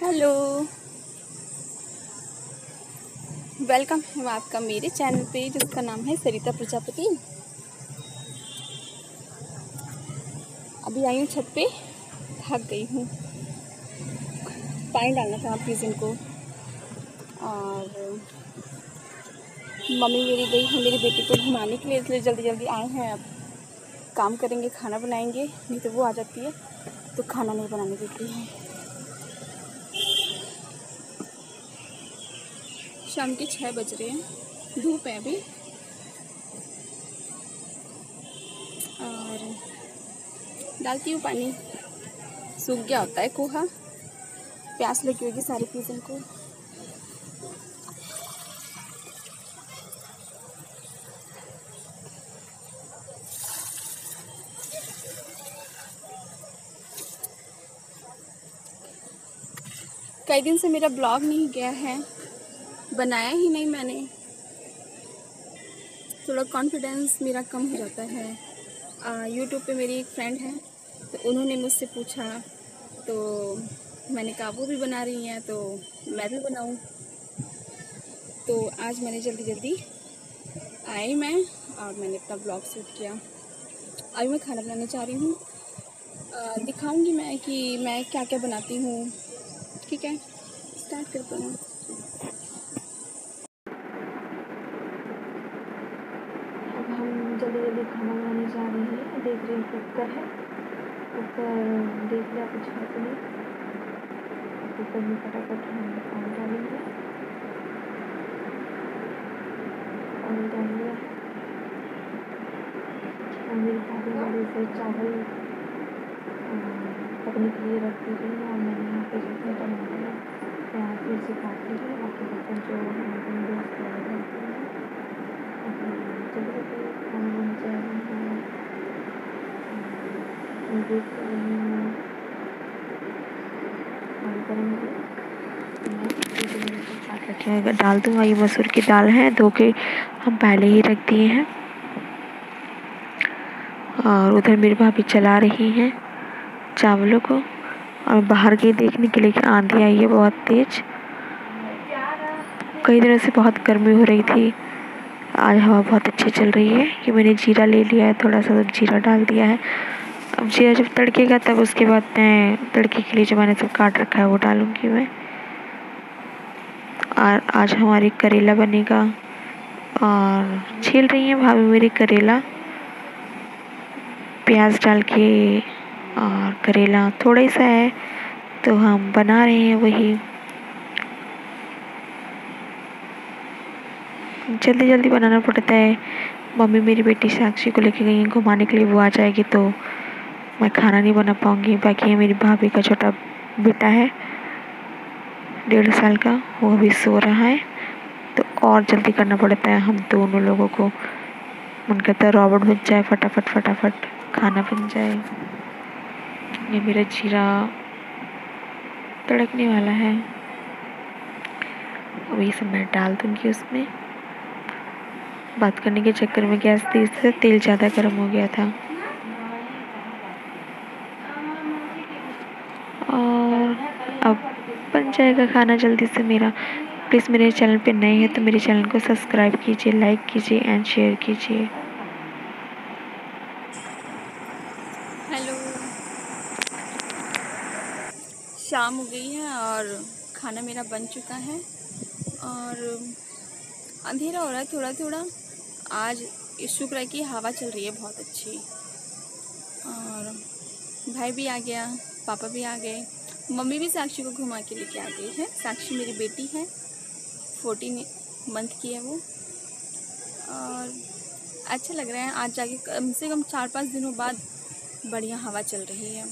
Hello, welcome है आपका मेरे चैनल पे जिसका नाम है सरिता प्रजापति। अभी आई हूँ छत पे, थक गई हूँ। पानी डालना था किचन को और मम्मी मेरी गई है मेरी बेटी को घुमाने के लिए, इसलिए जल्दी जल्दी आए हैं। अब काम करेंगे, खाना बनाएंगे, नहीं तो वो आ जाती है तो खाना नहीं बनाने देती है। शाम के 6 बज रहे हैं, धूप है अभी और डालती हूँ पानी। सूख गया होता है कोहा, प्यास लगी होगी सारे किचन को। कई दिन से मेरा ब्लॉग नहीं गया है, बनाया ही नहीं मैंने। थोड़ा कॉन्फिडेंस मेरा कम हो जाता है। यूट्यूब पे मेरी एक फ्रेंड है तो उन्होंने मुझसे पूछा तो मैंने कहा वो भी बना रही हैं तो मैं भी बनाऊं। तो आज मैंने जल्दी जल्दी आई मैं और मैंने अपना ब्लॉग शूट किया। अभी मैं खाना बनाने जा रही हूँ, दिखाऊंगी मैं कि मैं क्या क्या बनाती हूँ। ठीक है, स्टार्ट करते हैं। अब हम जल्दी जल्दी खाना बनाने जा रहे हैं। देख रहे हैं कुकर है, कुकर देख लिया कुछ है तो नहीं। कुकर में फटाफट हम पानी डालेंगे। पानी डाल लिया है और मेरी भाभी वाले से चावल पकने के लिए रख दी गई है और मैंने यहाँ पे जितने टमाटर प्याज मिर्ची काट ली है। बाकी बर्तन जो जल्दी खाना बन जा रही है। मैं देख रही हूँ काट रखे हैं, डाल दूँगा। ये मसूर की दाल है, धो के हम पहले ही रख दिए हैं। और उधर मेरी भाभी चला रही हैं चावलों को और बाहर के देखने के लिए कि आंधी आई है बहुत तेज। कई दिनों से बहुत गर्मी हो रही थी, आज हवा बहुत अच्छी चल रही है। कि मैंने जीरा ले लिया है, थोड़ा सा जीरा डाल दिया है। अब जीरा जब तड़केगा तब उसके बाद मैं तड़के के लिए जो मैंने सब काट रखा है वो डालूंगी मैं। और आज हमारी करेला बनेगा और छील रही हैं भाभी मेरी करेला प्याज डाल के। और करेला थोड़ा सा है तो हम बना रहे हैं वही। जल्दी जल्दी बनाना पड़ता है। मम्मी मेरी बेटी साक्षी को लेके गई हैं घुमाने के लिए, वो आ जाएगी तो मैं खाना नहीं बना पाऊँगी। बाकी मेरी भाभी का छोटा बेटा है 1.5 साल का, वो अभी सो रहा है तो और जल्दी करना पड़ता है हम दोनों लोगों को। मन कहता है रॉबर्ट बन जाए, फटाफट फटाफट खाना बन जाए। ये मेरा जीरा तड़कने वाला है, अब ये सब मैं डाल दूँगी उसमें। बात करने के चक्कर में गैस तेज से तेल ज़्यादा गर्म हो गया था। और अब बन जाएगा खाना जल्दी से मेरा। प्लीज़ मेरे चैनल पे नए हैं तो मेरे चैनल को सब्सक्राइब कीजिए, लाइक कीजिए एंड शेयर कीजिए। हेलो, शाम हो गई है और खाना मेरा बन चुका है और अंधेरा हो रहा है थोड़ा थोड़ा। आज शुक्र है कि हवा चल रही है बहुत अच्छी और भाई भी आ गया, पापा भी आ गए, मम्मी भी साक्षी को घुमा के लेके आ गई है। साक्षी मेरी बेटी है, 14 मंथ की है वो। और अच्छा लग रहा है आज जाके, कम से कम 4-5 दिनों बाद बढ़िया हवा चल रही है।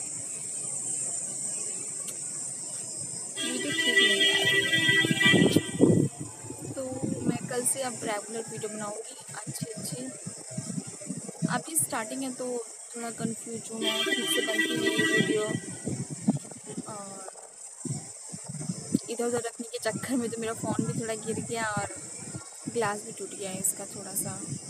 वीडियो ठीक नहीं आ रही है तो मैं कल से अब रेगुलर वीडियो बनाऊंगी अच्छी। आपकी स्टार्टिंग है तो थोड़ा कंफ्यूज हूँ मैं, ठीक से बनती नहीं है वीडियो और इधर उधर रखने के चक्कर में तो मेरा फ़ोन भी थोड़ा गिर गया और ग्लास भी टूट गया है इसका थोड़ा सा।